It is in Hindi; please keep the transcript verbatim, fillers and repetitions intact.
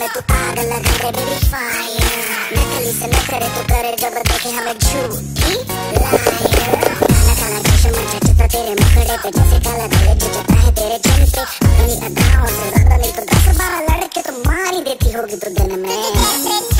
तू आग लगा दे बेबी फायर, नकली से न करे तू करे जब देखे हमें झूठी लायर। काला काला चश्मा जचता तेरे मुखड़े पे जैसे काला काले जचता है तेरे चेहरे पे। अपनी अदाओं से ज्यादा नहीं तो दस बारह लड़के तो मार ही देती होगी तू दिन में।